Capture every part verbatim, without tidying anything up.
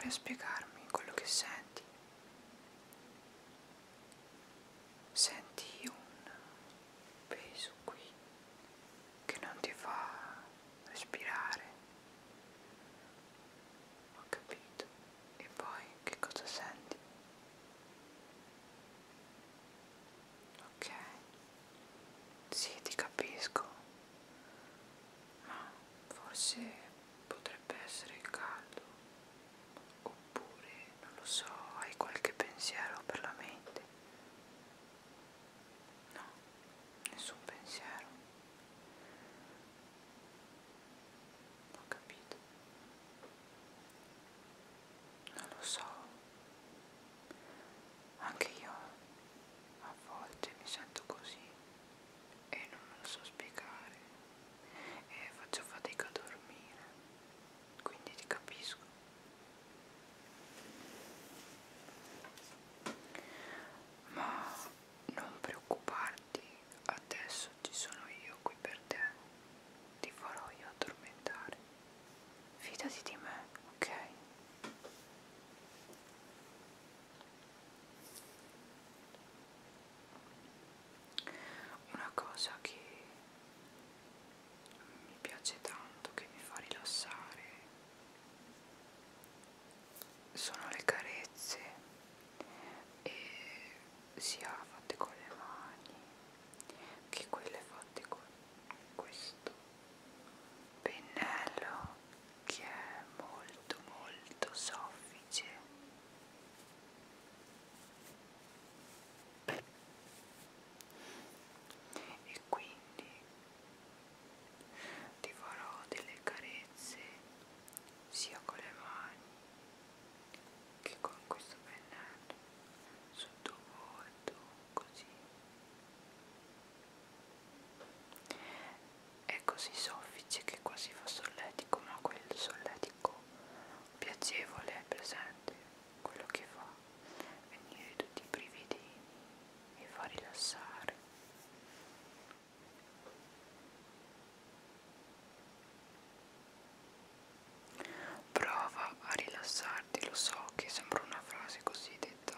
a spiegarmi quello che senti. Senti un peso qui che non ti fa respirare. Ho capito. E poi che cosa senti? Ok, sì, ti capisco, ma forse potrebbe essere il caldo, oppure, non lo so, hai qualche pensiero per la mente? No, nessun pensiero. Ho capito. Non lo so. Anche io a volte mi sento così e non me lo so spiegare e faccio fatica a dormire, quindi ti capisco. Ma non preoccuparti, adesso ci sono io qui per te, ti farò io addormentare. Fidati di me, ok? Una cosa che mi piace tanto, che mi fa rilassare, sono le carezze, e sia fatte con le mani che quelle fatte con questo pennello che è molto molto soffice. E quindi ti farò delle carezze sia con le mani che con questo pennello sul tuo volto, così. È così soffice che quasi fa solletico, ma quel solletico piacevole, è presente? Quello che fa venire tutti i brividini, mi fa rilassare. Prova a rilassarti, lo so che sembra una frase così detta,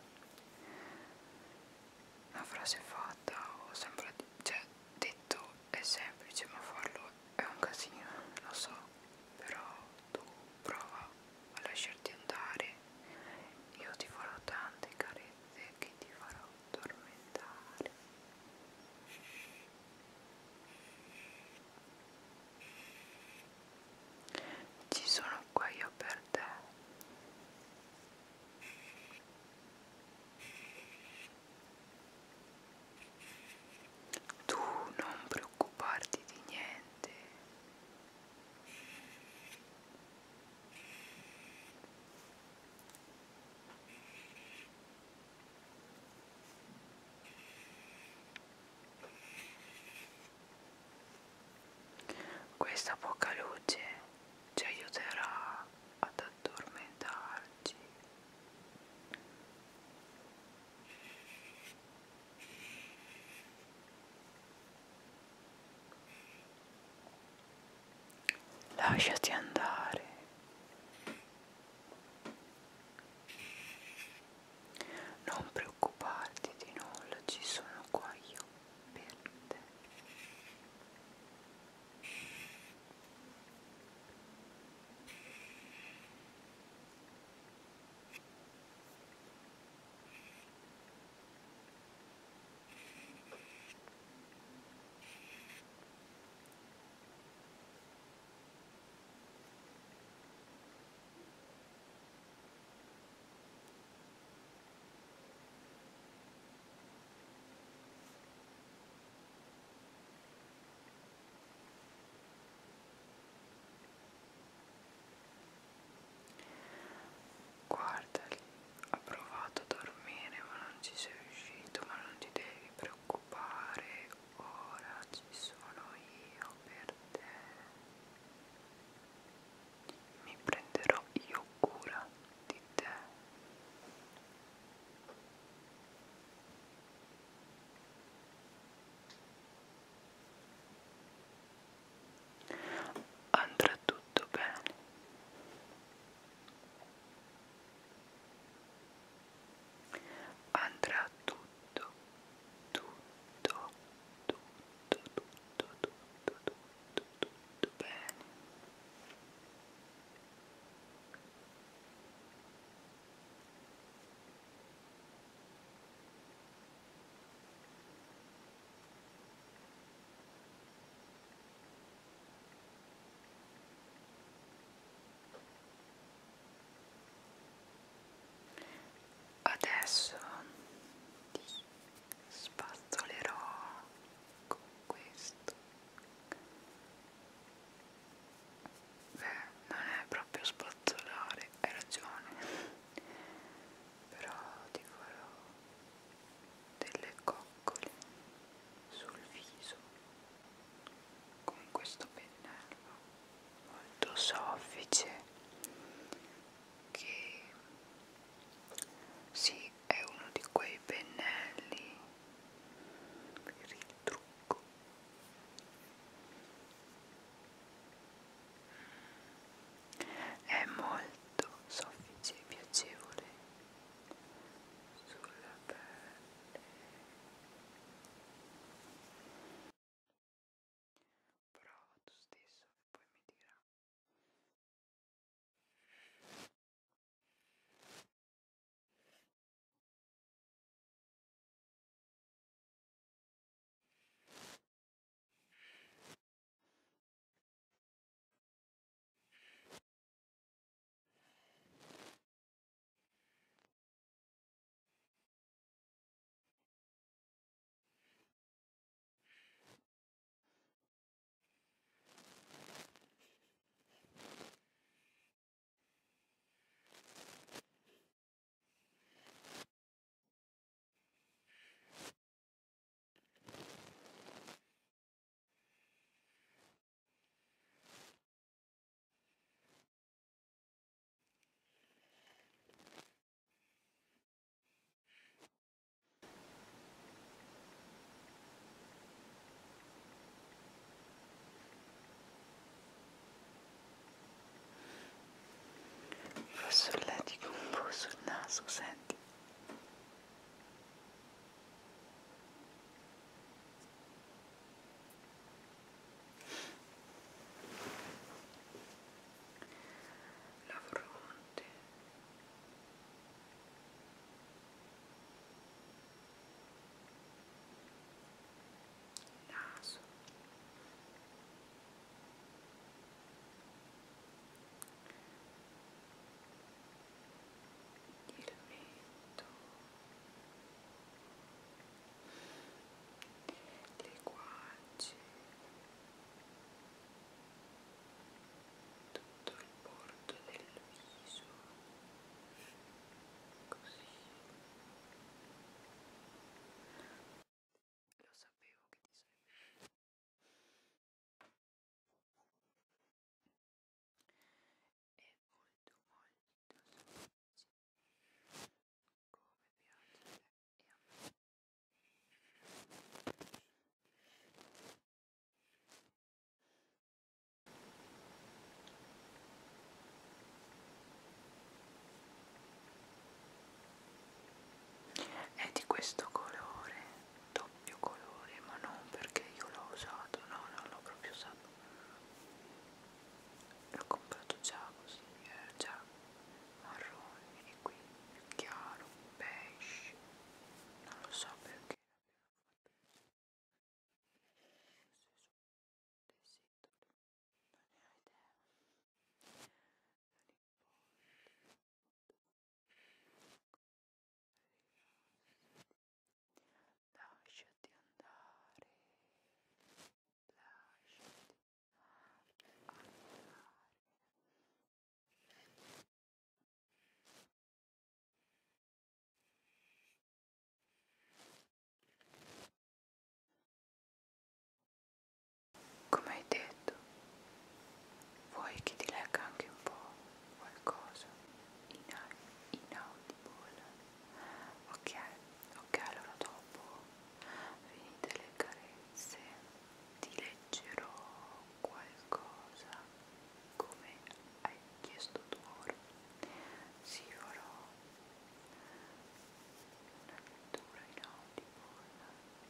una frase fatta, o sembra, cioè, detto è semplice, ma farlo è un casino, lo so, però tu prova a lasciarti andare, io ti farò tante carezze che ti farò addormentare. Ci sono qua io per te. Tu non preoccuparti di niente. Questa poca luce ci aiuterà ad addormentarci. Lasciati andare. Non preoccuparti di nulla, ci sono qua io per te. solletico un po' sul naso, senti. La fronte, il naso, il mento, le guance, tutto il bordo del viso, così. Lo sapevo che ti sarebbe. È molto molto semplice, come piace e a me. È di questo colore, doppio colore, ma non perché io l'ho usato, no, non l'ho proprio usato. L'ho comprato già così, era già marrone e qui più chiaro, beige, non lo so perché lasciati andare, lasciati andare. Come hai detto, vuoi che ti legga anche un po' qualcosa in, in audible? Ok, ok, allora dopo, finite le carezze, ti leggerò qualcosa come hai chiesto tu ora. Sì, farò una lettura in audible.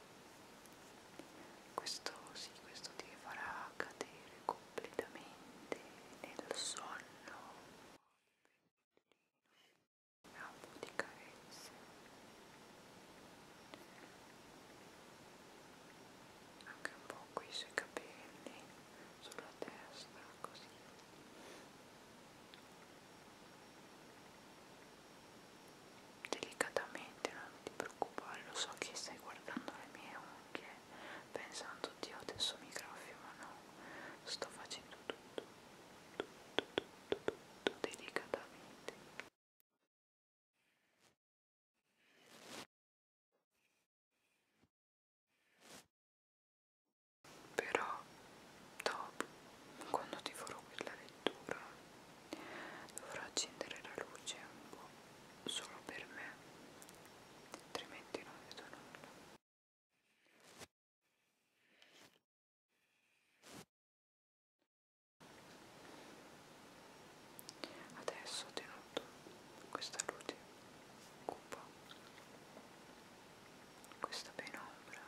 Questo sì, questo ti farà cadere completamente nel sonno. E un po' di carezze anche un po' qui sui capelli, sulla testa, così. Delicatamente, non ti preoccupare, lo so che stai guardando le mie unghie pensando, Dio, adesso mi graffio, ma no, sto facendo tutto, tutto, tutto, tutto delicatamente. Però dopo, quando ti farò quella lettura, dovrò accendere la luce un po' solo per me, altrimenti non vedo nulla. Adesso ho tenuto questa luce cupa, questa penombra,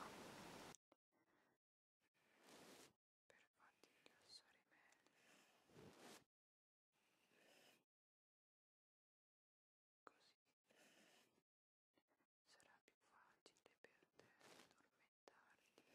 per farti rilassare meglio, così sarà più facile per te addormentarti.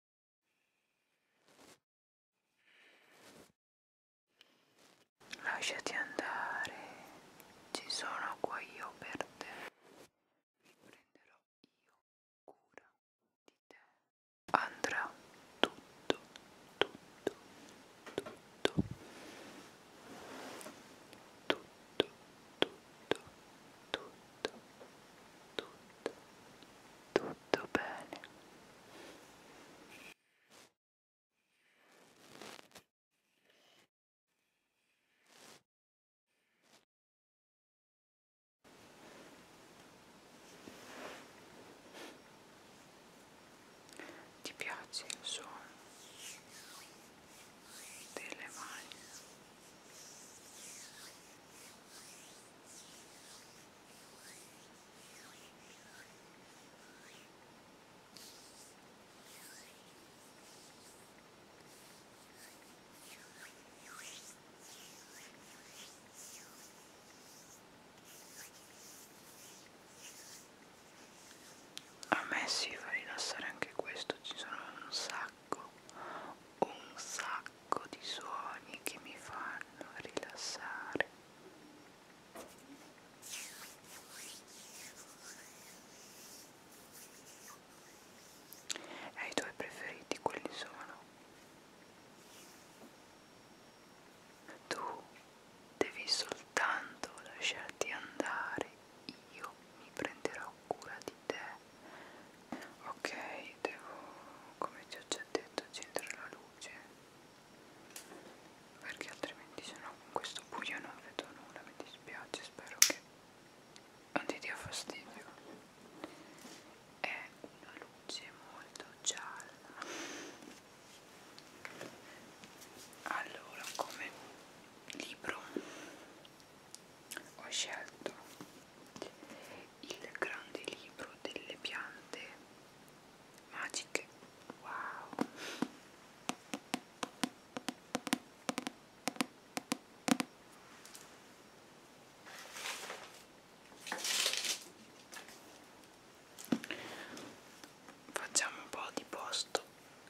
Lasciati andare, ci sono qua io per te, mi prenderò io cura di te. Andrà tutto, tutto, tutto, tutto, tutto, tutto, tutto, tutto bene. Ti piace il suono delle mani?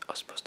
ho spostato